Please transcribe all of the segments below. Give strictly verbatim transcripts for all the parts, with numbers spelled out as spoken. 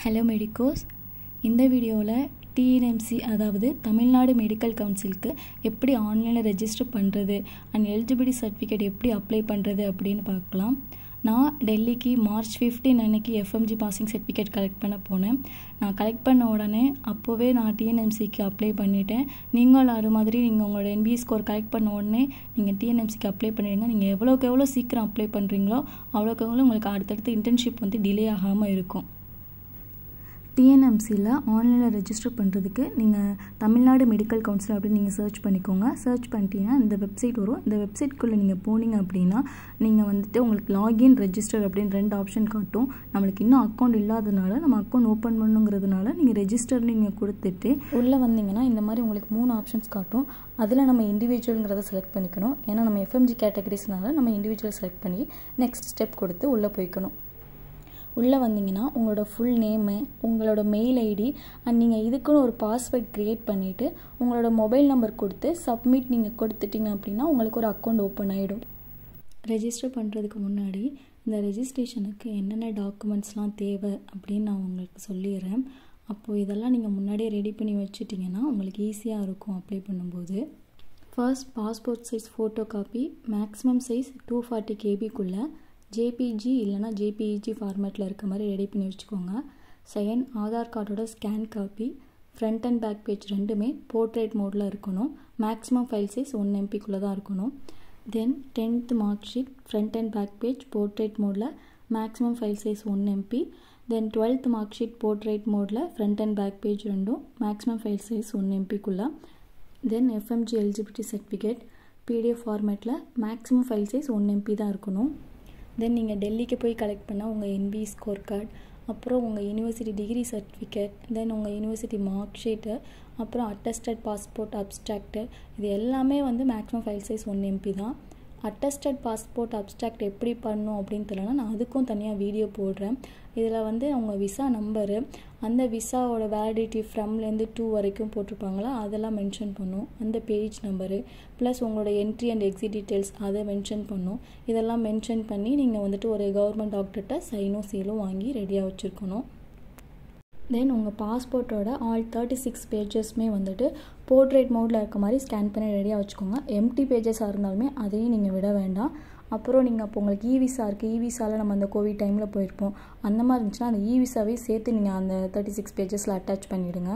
Hello medicos. இந்த வீடியோவில் T N M C அதாவது தமிழ்நாடு மெடிக்கல் கவுன்சிலுக்கு எப்படி ஆன்லைனில் ரெஜிஸ்டர் பண்ணுறது அண்ட் எலிஜிபிலிட்டி சர்டிஃபிகேட் எப்படி அப்ளை பண்ணுறது அப்படின்னு பார்க்கலாம். நான் டெல்லிக்கு மார்ச் ஃபிஃப்டீன் அன்னைக்கு F M G E passing certificate collect பண்ண போனேன். நான் கலெக்ட் பண்ண உடனே அப்போவே நான் T N M C-க்கு அப்ளை பண்ணிட்டேன். நீங்கள் அது மாதிரி நீங்கள் உங்களோட N B A score collect பண்ண உடனே நீங்கள் T N M C-க்கு அப்ளை பண்ணிடுங்க. நீங்கள் எவ்வளோக்கு எவ்வளோ சீக்கிரம் அப்ளை பண்ணுறீங்களோ அவ்வளோக்கு எவ்வளோ உங்களுக்கு அடுத்தடுத்து இன்டர்ன்ஷிப் வந்து டிலே ஆகாமல் இருக்கும். T N M C-ல ஆன்லைனில் ரெஜிஸ்டர் பண்ணுறதுக்கு நீங்கள் தமிழ்நாடு மெடிக்கல் கவுன்சில் அப்படின்னு நீங்கள் சர்ச் பண்ணிக்கோங்க. சர்ச் பண்ணிட்டீங்கன்னா இந்த வெப்சைட் வரும். இந்த வெப்சைட்குள்ளே நீங்கள் போனீங்க அப்படின்னா நீங்கள் வந்துட்டு உங்களுக்கு லாகின் ரெஜிஸ்டர் அப்படின்னு ரெண்டு ஆப்ஷன் காட்டும். நம்மளுக்கு இன்னும் அக்கௌண்ட் இல்லாதனால நம்ம அக்கௌண்ட் ஓப்பன் பண்ணுங்கிறதுனால நீங்கள் ரெஜிஸ்டர் நீங்கள் கொடுத்துட்டு உள்ளே வந்தீங்கன்னா இந்த மாதிரி உங்களுக்கு மூணு ஆப்ஷன்ஸ் காட்டும். அதில் நம்ம இண்டிவிஜுவலுங்கிறத செலக்ட் பண்ணிக்கணும். ஏன்னா நம்ம F M G கேட்டகரிஸ்னால நம்ம இண்டிவிஜுவல் செலக்ட் பண்ணி நெக்ஸ்ட் ஸ்டெப் கொடுத்து உள்ளே போய்க்கணும். உள்ளே வந்தீங்கன்னா உங்களோட ஃபுல் நேமு, உங்களோட மெயில் ஐடி அண்ட் நீங்கள் இதுக்குன்னு ஒரு பாஸ்வேர்ட் க்ரியேட் பண்ணிவிட்டு உங்களோட மொபைல் நம்பர் கொடுத்து சப்மிட் நீங்கள் கொடுத்துட்டிங்க அப்படின்னா உங்களுக்கு ஒரு அக்கௌண்ட் ஓப்பன் ஆகிடும். ரெஜிஸ்டர் பண்ணுறதுக்கு முன்னாடி இந்த ரெஜிஸ்ட்ரேஷனுக்கு என்னென்ன டாக்குமெண்ட்ஸ்லாம் தேவை அப்படின்னு நான் உங்களுக்கு சொல்லிடுறேன். அப்போது இதெல்லாம் நீங்கள் முன்னாடியே ரெடி பண்ணி வச்சுட்டிங்கன்னா உங்களுக்கு ஈஸியாக இருக்கும் அப்ளை பண்ணும்போது. First passport size photo copy maximum size two forty கேபிக்குள்ளே J P G இல்லைனா J P E G ஃபார்மேட்டில் இருக்க மாதிரி ரெடி பண்ணி வச்சுக்கோங்க. செகண்ட் ஆதார் கார்டோட scan copy front and back page ரெண்டுமே போர்ட்ரேட் மோடில் இருக்கணும். மேக்ஸிமம் ஃபைல் சைஸ் ஒன் எம்பிக்குள்ளே தான் இருக்கணும். Then tenth mark sheet front and back page portrait மோடில் maximum file size one MB. Then twelfth mark sheet portrait மோடில் front and back page ரெண்டும் maximum file size one எம்பிக்குள்ளே. Then F M G eligibility certificate P D F ஃபார்மேட்டில் maximum file size one MB தான் இருக்கணும். தென் நீங்கள் டெல்லிக்கு போய் collect பண்ணால் உங்கள் N B A score card, அப்புறம் உங்கள் யூனிவர்சிட்டி டிகிரி சர்டிஃபிகேட், தென் உங்கள் யூனிவர்சிட்டி மார்க் ஷீட்டு, அப்புறம் அட்டஸ்டட் பாஸ்போர்ட் அப்ஸ்ட்ராக்டு, இது எல்லாமே வந்து maximum file size one MB தான். அட்டஸ்டட் பாஸ்போர்ட் அப்ஸ்ட்ராக்ட் எப்படி பண்ணணும் அப்படின்னு தெரியலனா நான் அதுக்கும் தனியாக வீடியோ போடுறேன். இதில் வந்து அவங்க விசா நம்பரு, அந்த விசாவோட வேலிடிட்டி ஃப்ரம்லேருந்து டூ வரைக்கும் போட்டிருப்பாங்களா அதெல்லாம் மென்ஷன் பண்ணும். அந்த பேஜ் நம்பரு ப்ளஸ் உங்களோட என்ட்ரி அண்ட் எக்ஸிட் டீட்டெயில்ஸ் அதை மென்ஷன் பண்ணும். இதெல்லாம் மென்ஷன் பண்ணி நீங்கள் வந்துட்டு ஒரு கவர்மெண்ட் டாக்டர்கிட்ட சைனும் சீலும் வாங்கி ரெடியாக வச்சுருக்கணும். தென் உங்கள் பாஸ்போர்ட்டோட ஆல் தேர்ட்டி சிக்ஸ் பேஜஸ்மே வந்துட்டு போர்ட்ரேட் மோடில் இருக்க மாதிரி ஸ்கேன் பண்ணி ரெடியாக வச்சுக்கோங்க. எம்டி பேஜஸாக இருந்தாலுமே அதையும் நீங்கள் விட வேண்டாம். அப்புறம் நீங்கள் அப்போ உங்களுக்கு இ விசா இருக்குது, இ விசாவில் நம்ம அந்த கோவிட் டைமில் போயிருப்போம், அந்த மாதிரி இருந்துச்சுன்னா அந்த இ விசாவே சேர்த்து நீங்கள் அந்த தேர்ட்டி சிக்ஸ் பேஜஸில் அட்டாச் பண்ணிவிடுங்க.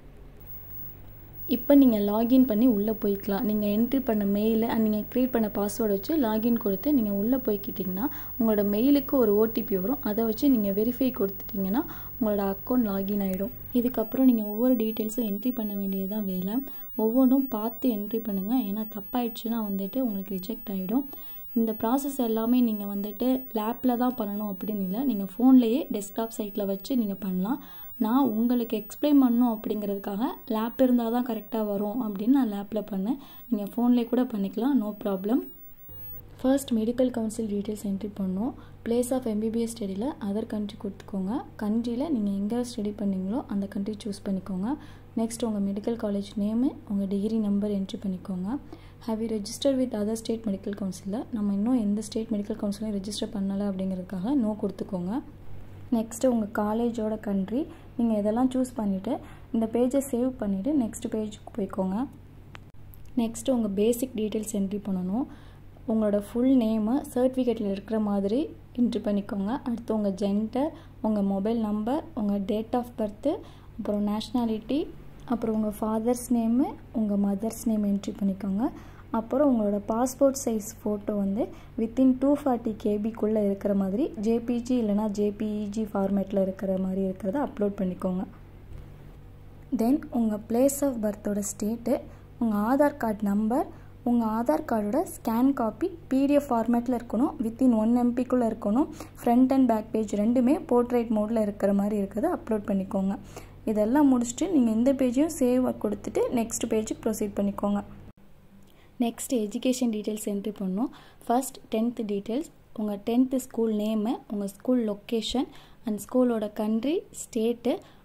இப்போ நீங்கள் லாகின் பண்ணி உள்ளே போய்க்கலாம். நீங்கள் என்ட்ரி பண்ண மெயிலு அண்ட் நீங்கள் க்ரியேட் பண்ண பாஸ்வேர்டு வச்சு லாகின் கொடுத்து நீங்கள் உள்ளே போய்க்கிட்டிங்கன்னா உங்களோட மெயிலுக்கு ஒரு O T P வரும். அதை வச்சு நீங்கள் வெரிஃபை கொடுத்துட்டிங்கன்னா உங்களோட அக்கௌண்ட் லாகின் ஆகிடும். இதுக்கப்புறம் நீங்கள் ஒவ்வொரு டீட்டெயில்ஸும் என்ட்ரி பண்ண வேண்டியதுதான் வேலை. ஒவ்வொன்றும் பார்த்து என்ட்ரி பண்ணுங்கள். ஏன்னா தப்பாயிடுச்சுன்னா வந்துட்டு உங்களுக்கு ரிஜெக்ட் ஆகிடும். இந்த ப்ராசஸ் எல்லாமே நீங்கள் வந்துட்டு லேப்பில் தான் பண்ணணும் அப்படின்னு இல்லை, நீங்கள் ஃபோன்லேயே டெஸ்க்டாப் சைட்டில் வச்சு நீங்கள் பண்ணலாம். நான் உங்களுக்கு எக்ஸ்பிளைன் பண்ணணும் அப்படிங்கிறதுக்காக லேப் இருந்தால் தான் கரெக்டாக வரும் அப்படின்னு நான் லேப்பில் பண்ணேன். நீங்கள் ஃபோன்லேயே கூட பண்ணிக்கலாம், no problem. First medical council details entry பண்ணணும். Place of M B B S ஸ்டடியில் அதர் கண்ட்ரி கொடுத்துக்கோங்க. கண்ட்ரியில் நீங்கள் எங்கே ஸ்டடி பண்ணீங்களோ அந்த கண்ட்ரி சூஸ் பண்ணிக்கோங்க. நெக்ஸ்ட் உங்கள் மெடிக்கல் காலேஜ் நேமு, உங்கள் டிகிரி நம்பர் என்ட்ரி பண்ணிக்கோங்க. Have you register with other state medical கவுன்சிலில் நம்ம இன்னும் எந்த ஸ்டேட் மெடிக்கல் கவுன்சிலையும் ரெஜிஸ்டர் பண்ணலை அப்படிங்கிறதுக்காக நோ கொடுத்துக்கோங்க. நெக்ஸ்ட்டு உங்கள் காலேஜோட கண்ட்ரி நீங்கள் இதெல்லாம் சூஸ் பண்ணிவிட்டு இந்த பேஜை சேவ் பண்ணிவிட்டு நெக்ஸ்ட் பேஜுக்கு போய்க்கோங்க. நெக்ஸ்ட்டு உங்கள் பேசிக் டீட்டெயில்ஸ் என்ட்ரி பண்ணணும். உங்களோட ஃபுல் நேமு சர்டிஃபிகேட்டில் இருக்கிற மாதிரி என்ட்ரி பண்ணிக்கோங்க. அடுத்து உங்கள் ஜெண்டர், உங்கள் மொபைல் நம்பர், உங்கள் டேட் ஆஃப் பர்த்து, அப்புறம் நேஷ்னாலிட்டி, அப்புறம் உங்கள் ஃபாதர்ஸ் நேமு, உங்கள் மதர்ஸ் நேம் என்ட்ரி பண்ணிக்கோங்க. அப்புறம் உங்களோட பாஸ்போர்ட் சைஸ் ஃபோட்டோ வந்து வித்தின் டூ ஃபார்ட்டி கேபிக்குள்ளே இருக்கிற மாதிரி J P G இல்லைனா J P E G ஃபார்மேட்டில் இருக்கிற மாதிரி இருக்கிறத அப்லோட் பண்ணிக்கோங்க. தென் உங்கள் பிளேஸ் ஆஃப் பர்த்தோட ஸ்டேட்டு, உங்கள் ஆதார் கார்டு நம்பர், உங்கள் ஆதார் கார்டோட scan copy P D F ஃபார்மேட்டில் இருக்கணும், வித்தின் ஒன் எம்பிக்குள்ளே இருக்கணும். ஃப்ரண்ட் அண்ட் பேக் பேஜ் ரெண்டுமே போர்ட்ரேட் மோடில் இருக்கிற மாதிரி இருக்கிறத அப்லோட் பண்ணிக்கோங்க. இதெல்லாம் முடிச்சுட்டு நீங்கள் இந்த பேஜையும் சேவ் கொடுத்துட்டு நெக்ஸ்ட் பேஜுக்கு ப்ரொசீட் பண்ணிக்கோங்க. நெக்ஸ்ட் எஜுகேஷன் டீட்டெயில்ஸ் என்ட்ரி பண்ணணும். ஃபர்ஸ்ட் டென்த்து டீட்டெயில்ஸ், உங்கள் டென்த்து ஸ்கூல் நேமு, உங்கள் ஸ்கூல் லொக்கேஷன் அண்ட் ஸ்கூலோட கண்ட்ரி, ஸ்டேட்டு,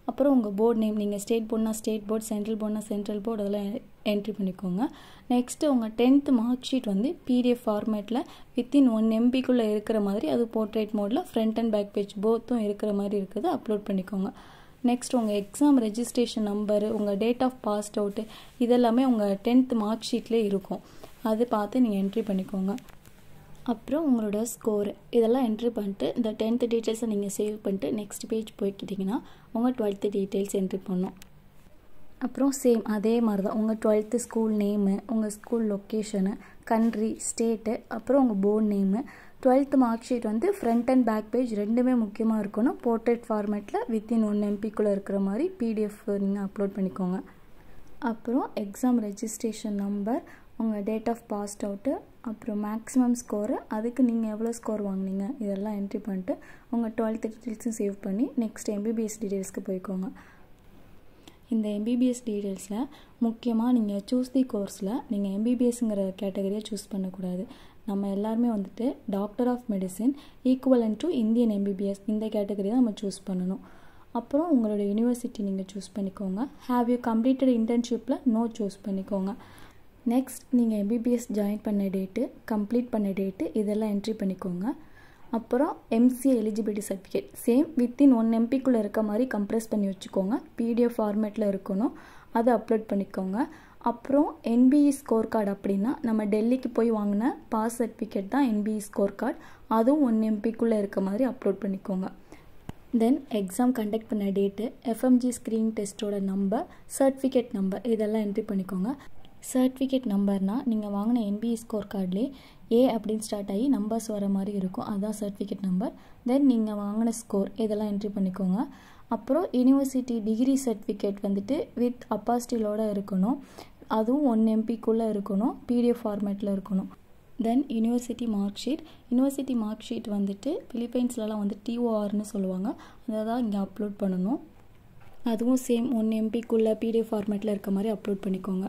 அப்புறம் உங்கள் போர்டு நேம், நீங்கள் ஸ்டேட் போர்ட்னா ஸ்டேட் போர்ட், சென்ட்ரல் போர்ட்னா சென்ட்ரல் போர்டு, அதெல்லாம் என்ட்ரி பண்ணிக்கோங்க. நெக்ஸ்ட்டு உங்கள் டென்த்து மார்க் ஷீட் வந்து பிடிஎஃப் ஃபார்மேட்டில் வித்தின் ஒன் எம்பிக்குள்ளே இருக்கிற மாதிரி, அது போர்ட்ரேட் மோடில் ஃப்ரண்ட் அண்ட் பேக் பேஜ் போத்தும் இருக்கிற மாதிரி இருக்குது, அப்லோட் பண்ணிக்கோங்க. நெக்ஸ்ட் உங்கள் எக்ஸாம் ரெஜிஸ்ட்ரேஷன் நம்பரு, உங்கள் டேட் ஆஃப் பாஸ் அவுட்டு, இதெல்லாமே உங்கள் டென்த்து மார்க் ஷீட்லேயே இருக்கும், அது பார்த்து நீங்கள் என்ட்ரி பண்ணிக்கோங்க. அப்புறம் உங்களோட ஸ்கோரு இதெல்லாம் என்ட்ரி பண்ணிட்டு இந்த டென்த்து டீட்டெயில்ஸை நீங்கள் சேவ் பண்ணிட்டு நெக்ஸ்ட் பேஜ் போய்க்கிட்டிங்கன்னா உங்கள் டுவெல்த்து டீட்டெயில்ஸ் என்ட்ரி பண்ணணும். அப்புறம் சேம் அதே மாதிரி தான் உங்கள் டுவெல்த்து ஸ்கூல் நேமு, உங்கள் ஸ்கூல் லொக்கேஷனு, கண்ட்ரி, ஸ்டேட்டு, அப்புறம் உங்கள் board name. Twelfth mark sheet வந்து ஃப்ரண்ட் அண்ட் பேக் பேஜ் ரெண்டுமே முக்கியமாக இருக்கணும். போர்ட்ரேட் ஃபார்மேட்டில் வித்தின் ஒன் எம்பிக்குள்ளே இருக்கிற மாதிரி பிடிஎஃப் நீங்கள் அப்லோட் பண்ணிக்கோங்க. அப்புறம் எக்ஸாம் ரெஜிஸ்ட்ரேஷன் நம்பர், உங்கள் டேட் ஆஃப் பாஸ்ட் அவுட்டு, அப்புறம் மேக்ஸிமம் ஸ்கோரு, அதுக்கு நீங்கள் எவ்வளோ ஸ்கோர் வாங்கினீங்க இதெல்லாம் என்ட்ரி பண்ணிட்டு உங்கள் டுவெல்த்து டீட்டெயில்ஸும் சேவ் பண்ணி நெக்ஸ்ட் எம்பிபிஎஸ் டீட்டெயில்ஸ்க்கு போய்க்கோங்க. இந்த எம்பிபிஎஸ் டீட்டெயில்ஸில் முக்கியமாக நீங்கள் சூஸ் தி கோர்ஸில் நீங்கள் எம்பிபிஎஸ்ங்கிற கேட்டகரியை சூஸ் பண்ணக்கூடாது. நம்ம எல்லாருமே வந்துட்டு doctor of medicine equivalent to Indian MBBS இந்த கேட்டகரி தான் நம்ம சூஸ் பண்ணணும். அப்புறம் உங்களோட யூனிவர்சிட்டி நீங்கள் சூஸ் பண்ணிக்கோங்க. ஹேவ் யூ கம்ப்ளீட்டட் இன்டர்ன்ஷிப்பில் நோ சூஸ் பண்ணிக்கோங்க. நெக்ஸ்ட் நீங்கள் எம்பிபிஎஸ் ஜாயின் பண்ண டேட்டு, கம்ப்ளீட் பண்ண டேட்டு, இதெல்லாம் என்ட்ரி பண்ணிக்கோங்க. அப்புறம் MCA eligibility certificate same within one எம்பிக்குள்ளே இருக்க மாதிரி கம்ப்ரெஸ் பண்ணி வச்சுக்கோங்க. பிடிஎஃப் ஃபார்மேட்டில் இருக்கணும், அதை அப்லோட் பண்ணிக்கோங்க. அப்புறம் என்பிஇ ஸ்கோர் கார்டு அப்படின்னா நம்ம டெல்லிக்கு போய் வாங்கின பாஸ் சர்டிஃபிகேட் தான் என்பிஇ ஸ்கோர் கார்டு, அதுவும் ஒன் எம்பிக்குள்ளே இருக்க மாதிரி அப்லோட் பண்ணிக்கோங்க. தென் எக்ஸாம் கண்டக்ட் பண்ண டேட்டு, எஃப்எம்ஜி ஸ்க்ரீன் டெஸ்ட்டோட நம்பர், சர்டிஃபிகேட் நம்பர், இதெல்லாம் என்ட்ரி பண்ணிக்கோங்க. சர்டிஃபிகேட் நம்பர்னால் நீங்கள் வாங்கின என்பிஇ ஸ்கோர் கார்ட்லேயே ஏ அப்படின்னு ஸ்டார்ட் ஆகி நம்பர்ஸ் வர மாதிரி இருக்கும், அதுதான் சர்டிஃபிகேட் நம்பர். தென் நீங்கள் வாங்கின ஸ்கோர் இதெல்லாம் என்ட்ரி பண்ணிக்கோங்க. அப்புறம் யூனிவர்சிட்டி டிகிரி சர்டிஃபிகேட் வந்துட்டு வித் அப்பாஸ்டிலோடு இருக்கணும், அதுவும் ஒன் எம்பிக்குள்ளே இருக்கணும், பிடிஎஃப் ஃபார்மேட்டில் இருக்கணும். Then university mark sheet, university mark sheet வந்துட்டு பிலிப்பைன்ஸ்லலாம் வந்து டிஓஆர்னு சொல்லுவாங்க, அதை தான் இங்கே அப்லோட் பண்ணணும். அதுவும் சேம் ஒன் எம்பிக்குள்ளே பிடிஎஃப் ஃபார்மேட்டில் இருக்க மாதிரி அப்லோட் பண்ணிக்கோங்க.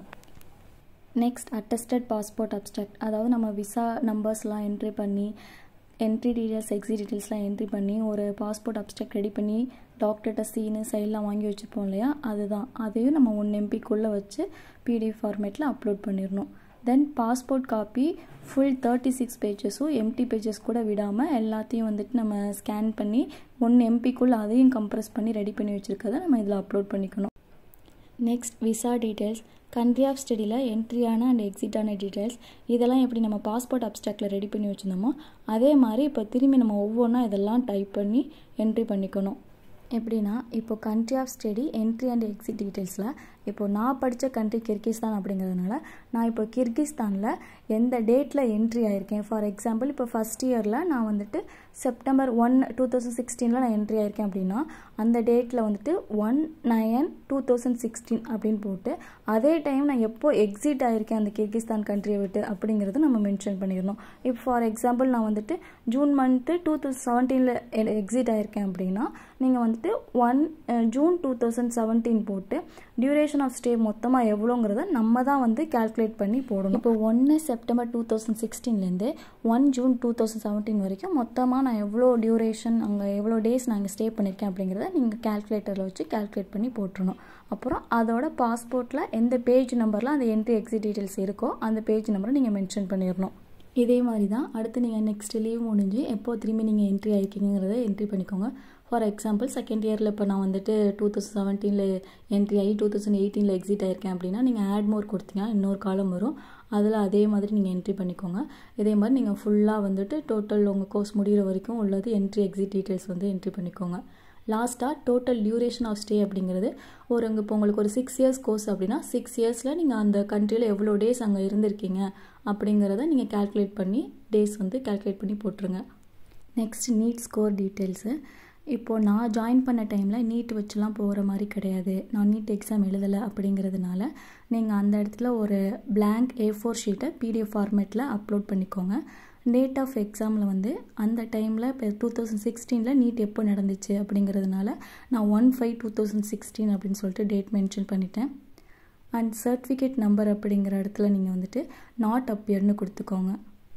நெக்ஸ்ட் அட்டஸ்டட் பாஸ்போர்ட் அப்ஸ்ட்ராக்ட், அதாவது நம்ம விசா நம்பர்ஸ்லாம் என்ட்ரி பண்ணி என்ட்ரி டீட்டெயில்ஸ், எக்ஸி டீட்டெயில்ஸ்லாம் என்ட்ரி பண்ணி ஒரு பாஸ்போர்ட் அப்ஸ்ட்ராக்ட் ரெடி பண்ணி டாக்டர்கிட்ட சீனு சைட்லாம் வாங்கி வச்சுப்போம் இல்லையா, அதுதான். அதையும் நம்ம ஒன் எம்பிக்குள்ளே வச்சு பிடிஎஃப் ஃபார்மேட்டில் அப்லோட் பண்ணிடணும். Then passport copy full thirty six பேஜஸும் எம்டி பேஜஸ் கூட விடாமல் எல்லாத்தையும் வந்துட்டு நம்ம ஸ்கேன் பண்ணி ஒன் எம்பிக்குள்ளே அதையும் கம்ப்ரெஸ் பண்ணி ரெடி பண்ணி வச்சுருக்கதை நம்ம இதில் அப்லோட் பண்ணிக்கணும். Next visa details, country of ஸ்டடியில் என்ட்ரியான அண்ட் எக்ஸிட்டான டீட்டெயில்ஸ், இதெல்லாம் எப்படி நம்ம பாஸ்போர்ட் அப்ஸ்ட்ராக்டில் ரெடி பண்ணி வச்சுருந்தோமோ அதே மாதிரி இப்போ திரும்பி நம்ம ஒவ்வொன்றா இதெல்லாம் டைப் பண்ணி என்ட்ரி பண்ணிக்கணும். எப்படின்னா இப்போ country of study entry and exit டீட்டெயில்ஸில் இப்போது நான் படித்த கண்ட்ரி கிர்கிஸ்தான் அப்படிங்கிறதுனால நான் இப்போ கிர்கிஸ்தானில் எந்த டேட்டில் என்ட்ரி ஆகிருக்கேன். ஃபார் எக்ஸாம்பிள் இப்போ ஃபஸ்ட் இயரில் நான் வந்துட்டு செப்டம்பர் ஒன் டூ தௌசண்ட் சிக்ஸ்டீனில் நான் என்ட்ரி ஆகிருக்கேன் அப்படின்னா அந்த டேட்டில் வந்துட்டு one nine two thousand sixteen அப்படின்னு போட்டு அதே டைம் நான் எப்போ எக்ஸிட் ஆகிருக்கேன் அந்த கிர்கிஸ்தான் கண்ட்ரியை விட்டு அப்படிங்கிறது நம்ம மென்ஷன் பண்ணிடணும். இப்போ ஃபார் எக்ஸாம்பிள் நான் வந்துட்டு ஜூன் மந்த்து டூ தௌசண்ட் செவன்டீனில் எக்ஸிட் ஆகிருக்கேன் அப்படின்னா நீங்கள் வந்துட்டு one June two thousand seventeen போட்டு டியூரேஷன் ஆஃப் ஸ்டே மொத்தமாக எவ்வளோங்கிறத நம்ம தான் வந்து கால்குலேட் பண்ணி போடணும். இப்போ ஒன்று செப்டம்பர் டூ தௌசண்ட் சிக்ஸ்டீன்லேருந்து one June two thousand seventeen வரைக்கும் மொத்தமாக நான் எவ்வளோ டியூரேஷன் அங்கே எவ்வளோ டேஸ் நான் அங்கே ஸ்டே பண்ணியிருக்கேன் அப்படிங்கிறத நீங்கள் கால்குலேட்டரில் வச்சு கால்குலேட் பண்ணி போட்டுருணும். அப்புறம் அதோட பாஸ்போர்ட்டில் எந்த பேஜ் நம்பரில் அந்த என்ட்ரி எக்ஸிட் டீட்டெயில்ஸ் இருக்கோ அந்த பேஜ் நம்பரை நீங்கள் மென்ஷன் பண்ணிடணும். இதே மாதிரி தான் அடுத்து நீங்கள் நெக்ஸ்ட் லீவ் முடிஞ்சு எப்போ திரும்பி நீங்கள் என்ட்ரி ஆகிருக்கீங்கிறத என்ட்ரி பண்ணிக்கோங்க. ஃபார் எக்ஸாம்பிள் செகண்ட் இயரில் இப்போ நான் வந்துட்டு டூ தௌசண்ட் செவன்டீனில் என்ட்ரி ஆகி டூ தௌசண்ட் எயிட்டீனில் எக்ஸிட் ஆகிருக்கேன் அப்படின்னா நீங்கள் ஆட் மோர் கொடுத்தீங்கன்னா இன்னொரு காலம் வரும், அதில் அதே மாதிரி நீங்கள் என்ட்ரி பண்ணிக்கோங்க. இதே மாதிரி நீங்கள் ஃபுல்லாக வந்துட்டு டோட்டல் உங்கள் கோர்ஸ் முடிகிற வரைக்கும் உள்ளது என்ட்ரி எக்ஸிட் டீட்டெயில்ஸ் வந்து என்ட்ரி பண்ணிக்கோங்க. லாஸ்ட்டாக டோட்டல் டியூரேஷன் ஆஃப் ஸ்டே அப்படிங்கிறது ஒரு அங்கே இப்போ உங்களுக்கு ஒரு சிக்ஸ் இயர்ஸ் கோர்ஸ் அப்படின்னா சிக்ஸ் இயர்ஸில் நீங்கள் அந்த கண்ட்ரியில் எவ்வளோ டேஸ் அங்கே இருந்திருக்கீங்க அப்படிங்கிறத நீங்கள் கால்குலேட் பண்ணி டேஸ் வந்து கால்குலேட் பண்ணி போட்டுருங்க. Next NEET score details. இப்போது நான் ஜாயின் பண்ண டைமில் நீட் வச்சுலாம் போகிற மாதிரி கிடையாது, நான் நீட் எக்ஸாம் எழுதலை அப்படிங்கிறதுனால நீங்கள் அந்த இடத்துல ஒரு பிளாங்க் ஏ ஃபோர் ஷீட்டை பிடிஎஃப் ஃபார்மேட்டில் அப்லோட் பண்ணிக்கோங்க. டேட் ஆஃப் எக்ஸாமில் வந்து அந்த டைமில் இப்போ டூ தௌசண்ட் சிக்ஸ்டீனில் நீட் எப்போ நடந்துச்சு அப்படிங்கிறதுனால நான் one five two thousand sixteen அப்படின்னு சொல்லிட்டு டேட் மென்ஷன் பண்ணிட்டேன். அண்ட் சர்டிஃபிகேட் நம்பர் அப்படிங்கிற இடத்துல நீங்கள் வந்துட்டு நாட் அப்பியர்னு கொடுத்துக்கோங்க.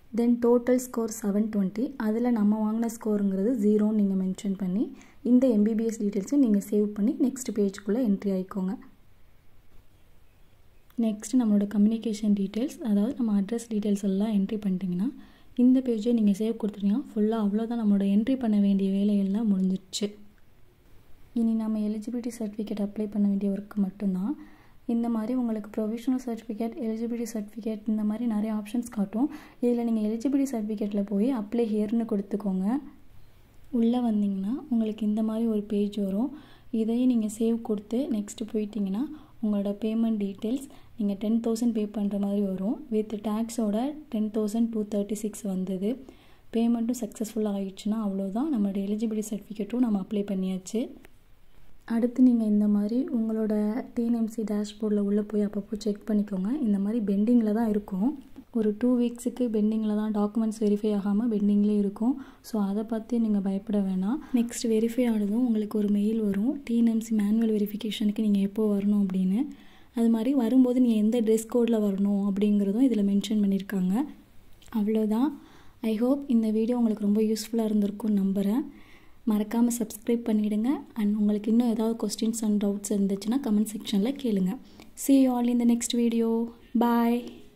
Then total score seven twenty, அதில் நம்ம வாங்கின ஸ்கோருங்கிறது ஜீரோன்னு நீங்கள் மென்ஷன் பண்ணி இந்த எம்பிபிஎஸ் டீட்டெயில்ஸை நீங்கள் சேவ் பண்ணி நெக்ஸ்ட் பேஜுக்குள்ளே என்ட்ரி ஆகிக்கோங்க. நெக்ஸ்ட் நம்மளோட கம்யூனிகேஷன் டீட்டெயில்ஸ், அதாவது நம்ம அட்ரஸ் டீட்டெயில்ஸ் எல்லாம் என்ட்ரி பண்ணிட்டீங்கன்னா இந்த பேஜை நீங்கள் சேவ் கொடுத்துட்டீங்கன்னா ஃபுல்லாக அவ்வளோதான், நம்மளோட என்ட்ரி பண்ண வேண்டிய வேலையெல்லாம் முடிஞ்சிடுச்சு. இனி நம்ம எலிஜிபிலிட்டி சர்டிஃபிகேட் அப்ளை பண்ண வேண்டிய ஒர்க்கு மட்டும்தான். இந்த மாதிரி உங்களுக்கு ப்ரொவிஷனல் சர்டிஃபிகேட், எலிஜிபிலிட்டி சர்டிஃபிகேட் இந்த மாதிரி நிறைய ஆப்ஷன்ஸ் காட்டும். இதில் நீங்கள் எலிஜிபிலிட்டி சர்டிஃபிகேட்டில் போய் அப்ளை ஹியர்னு கொடுத்துக்கோங்க. உள்ளே வந்தீங்கன்னா உங்களுக்கு இந்த மாதிரி ஒரு பேஜ் வரும். இதையும் நீங்கள் சேவ் கொடுத்து நெக்ஸ்ட்டு போயிட்டீங்கன்னா உங்களோட பேமெண்ட் டீட்டெயில்ஸ் நீங்கள் டென் தௌசண்ட் பே பண்ணுற மாதிரி வரும். வித் டேக்ஸோட ten thousand two thirty six வந்தது. பேமெண்ட்டும் சக்ஸஸ்ஃபுல்லாக ஆகிடுச்சுன்னா அவ்வளோதான், நம்மளோட எலிஜிபிலிட்டி சர்டிஃபிகேட்டும் நம்ம அப்ளை பண்ணியாச்சு. அடுத்து நீங்கள் இந்த மாதிரி உங்களோட டிஎன்எம்சி டேஷ்போர்டில் உள்ளே போய் அப்பப்போ செக் பண்ணிக்கோங்க. இந்த மாதிரி பெண்டிங்கில் தான் இருக்கும். ஒரு டூ வீக்ஸுக்கு பெண்டிங்கில் தான், டாக்குமெண்ட்ஸ் வெரிஃபை ஆகாமல் பெண்டிங்லேயே இருக்கும். ஸோ அதை பார்த்து நீங்கள் பயப்பட வேணாம். நெக்ஸ்ட் வெரிஃபை ஆனதும் உங்களுக்கு ஒரு மெயில் வரும், டிஎன்எம்சி மேனுவல் வெரிஃபிகேஷனுக்கு நீங்கள் எப்போ வரணும் அப்படின்னு. அது மாதிரி வரும்போது நீங்கள் எந்த ட்ரெஸ் கோடில் வரணும் அப்படிங்கிறதும் இதில் மென்ஷன் பண்ணியிருக்காங்க. அவ்வளோதான். ஐ ஹோப் இந்த வீடியோ உங்களுக்கு ரொம்ப யூஸ்ஃபுல்லாக இருந்திருக்கும்னு நம்புகிறேன். மறக்காமல் சப்ஸ்கிரைப் பண்ணிவிடுங்க. அண்ட் உங்களுக்கு இன்னும் ஏதாவது கொஸ்டின்ஸ் அண்ட் டவுட்ஸ் இருந்துச்சுன்னா கமெண்ட் செக்ஷனில் கேளுங்க. See you all in the next video. Bye.